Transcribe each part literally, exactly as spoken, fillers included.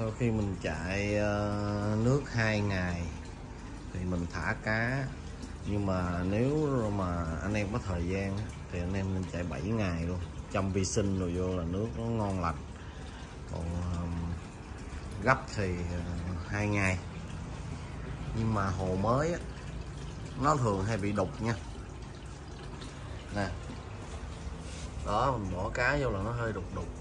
Sau khi mình chạy uh, nước hai ngày thì mình thả cá, nhưng mà nếu mà anh em có thời gian thì anh em nên chạy bảy ngày luôn, chăm vi sinh rồi vô là nước nó ngon lành. Còn um, gấp thì uh, hai ngày. Nhưng mà hồ mới á, nó thường hay bị đục nha. Nè, đó, mình bỏ cá vô là nó hơi đục đục.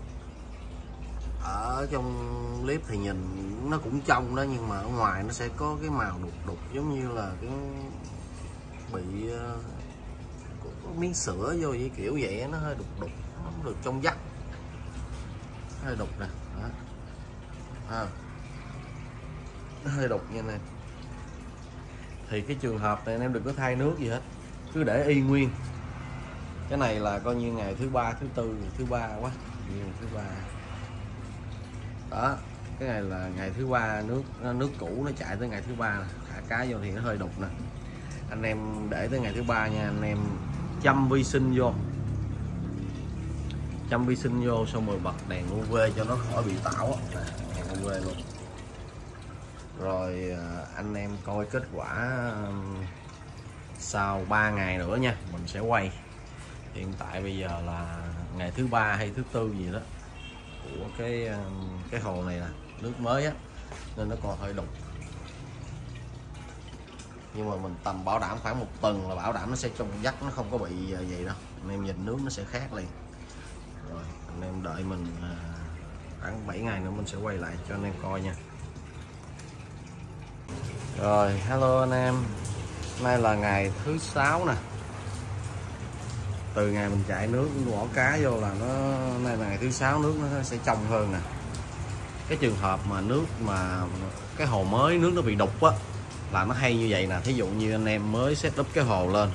Ở trong clip thì nhìn nó cũng trong đó, nhưng mà ở ngoài nó sẽ có cái màu đục đục giống như là cái bị uh, có, có miếng sữa vô vậy, kiểu vậy. Nó hơi đục đục, nó không được trong vắt, hơi đục nè, đó. À, nó hơi đục như này. Thì cái trường hợp này anh em đừng có thay nước gì hết, cứ để y nguyên. Cái này là coi như ngày thứ ba, thứ tư, thứ ba quá, ngày thứ ba. Đó, cái này là ngày thứ ba, nước nước cũ nó chạy tới ngày thứ ba, thả cá vô thì nó hơi đục nè. Anh em để tới ngày thứ ba nha, anh em chăm vi sinh vô, chăm vi sinh vô xong rồi bật đèn u vê cho nó khỏi bị tảo á, đèn u vê luôn. Rồi anh em coi kết quả sau ba ngày nữa nha, mình sẽ quay. Hiện tại bây giờ là ngày thứ ba hay thứ tư gì đó của cái cái hồ này nè, nước mới á, nên nó còn hơi đục. Nhưng mà mình tầm bảo đảm khoảng một tuần là bảo đảm nó sẽ trong vắt, nó không có bị vậy đâu. Anh em nhìn nước nó sẽ khác liền. Rồi anh em đợi mình khoảng bảy ngày nữa mình sẽ quay lại cho anh em coi nha. Rồi, hello anh em. Nay là ngày thứ sáu nè. Từ ngày mình chạy nước bỏ cá vô là nó, nay là ngày thứ sáu, nước nó sẽ trong hơn nè. Cái trường hợp mà nước mà cái hồ mới nước nó bị đục á là nó hay như vậy nè. Thí dụ như anh em mới set up cái hồ lên,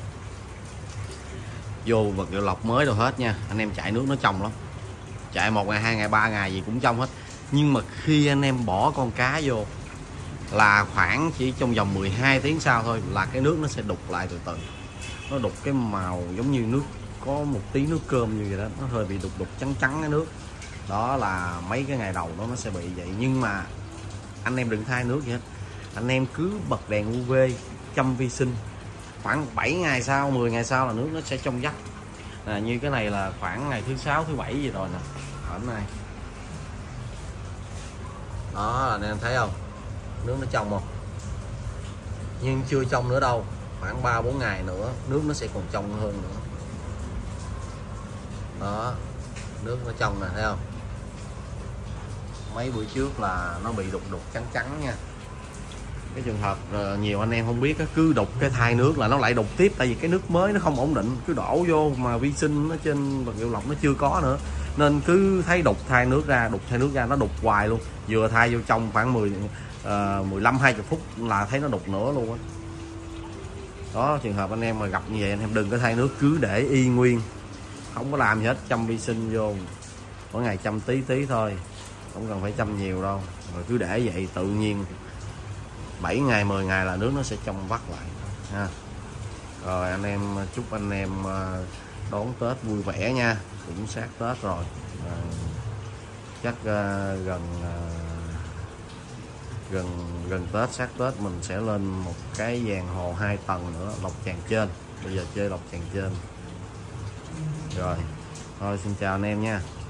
vô vật liệu lọc mới đâu hết nha, anh em chạy nước nó trong lắm, chạy một ngày, hai ngày, ba ngày gì cũng trong hết. Nhưng mà khi anh em bỏ con cá vô là khoảng chỉ trong vòng mười hai tiếng sau thôi là cái nước nó sẽ đục lại từ từ. Nó đục cái màu giống như nước có một tí nước cơm như vậy đó, nó hơi bị đục đục trắng trắng cái nước. Đó là mấy cái ngày đầu đó nó sẽ bị vậy. Nhưng mà anh em đừng thay nước gì hết, anh em cứ bật đèn u vê chăm vi sinh, khoảng bảy ngày sau, mười ngày sau là nước nó sẽ trong vắt. À, như cái này là khoảng ngày thứ sáu, thứ bảy gì rồi nè, ở này. Đó, anh em thấy không? Nước nó trong không? Nhưng chưa trong nữa đâu, khoảng ba bốn ngày nữa nước nó sẽ còn trong hơn nữa. Đó, nước nó trong nè, thấy không? Mấy bữa trước là nó bị đục đục trắng trắng nha. Cái trường hợp nhiều anh em không biết, cứ đục cái thay nước là nó lại đục tiếp. Tại vì cái nước mới nó không ổn định, cứ đổ vô mà vi sinh nó trên vật liệu lọc nó chưa có nữa, nên cứ thấy đục thay nước ra, đục thay nước ra, nó đục hoài luôn. Vừa thay vô trong khoảng mười, uh, mười lăm hai mươi phút là thấy nó đục nữa luôn á. Đó. Đó, trường hợp anh em mà gặp như vậy, anh em đừng có thay nước, cứ để y nguyên, không có làm gì hết, chăm vi sinh vô, mỗi ngày chăm tí tí thôi, không cần phải chăm nhiều đâu. Rồi cứ để vậy tự nhiên bảy ngày, mười ngày là nước nó sẽ trong vắt lại ha. Rồi anh em, chúc anh em đón Tết vui vẻ nha, cũng sát Tết rồi. À, chắc uh, gần uh, gần gần Tết, sát Tết mình sẽ lên một cái dàn hồ hai tầng nữa, lọc tràn trên. Bây giờ chơi lọc tràn trên. Rồi thôi, xin chào anh em nha.